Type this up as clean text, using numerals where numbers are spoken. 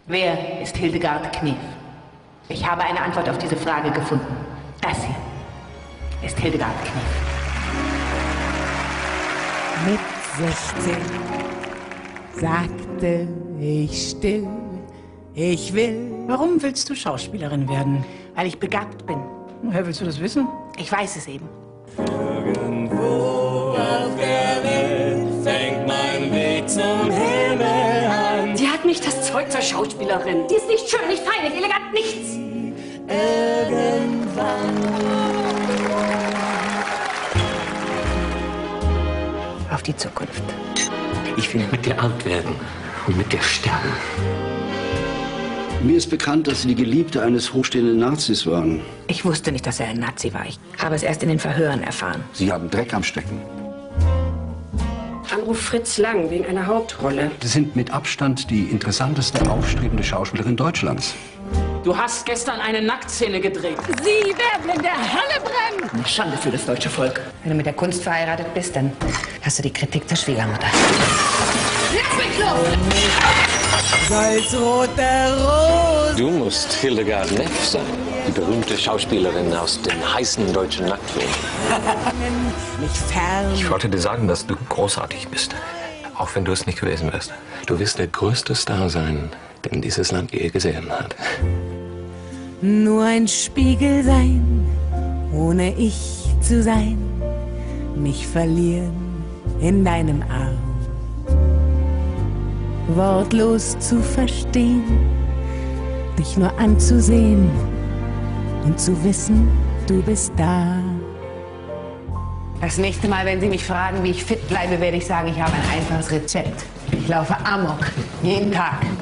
Wer ist Hildegard Knef? Ich habe eine Antwort auf diese Frage gefunden. Das hier ist Hildegard Knef. Mit 16 sagte ich still, ich will. Warum willst du Schauspielerin werden? Weil ich begabt bin. Woher willst du das wissen? Ich weiß es eben. Irgendwo auf der Welt fängt mein Weg zum Himmel an. Die hat nicht das Zeug zur Schauspielerin. Die ist nicht schön, nicht fein, nicht elegant, nichts. Auf die Zukunft. Ich will mit dir alt werden und mit dir sterben. Mir ist bekannt, dass Sie die Geliebte eines hochstehenden Nazis waren. Ich wusste nicht, dass er ein Nazi war. Ich habe es erst in den Verhören erfahren. Sie haben Dreck am Stecken. Anruf Fritz Lang wegen einer Hauptrolle. Sie sind mit Abstand die interessanteste, aufstrebende Schauspielerin Deutschlands. Du hast gestern eine Nacktszene gedreht. Sie werden in der Hölle brennen! Eine Schande für das deutsche Volk. Wenn du mit der Kunst verheiratet bist, dann hast du die Kritik der Schwiegermutter. Salzrote Rose. Du musst Hildegard Knef sein, die berühmte Schauspielerin aus den heißen deutschen Nacktfilmen. Mich fern. Ich wollte dir sagen, dass du großartig bist, auch wenn du es nicht gewesen wärst. Du wirst der größte Star sein, den dieses Land je gesehen hat. Nur ein Spiegel sein, ohne ich zu sein. Mich verlieren in deinem Arm. Wortlos zu verstehen, dich nur anzusehen und zu wissen, du bist da. Das nächste Mal, wenn Sie mich fragen, wie ich fit bleibe, werde ich sagen, ich habe ein einfaches Rezept. Ich laufe Amok, jeden Tag.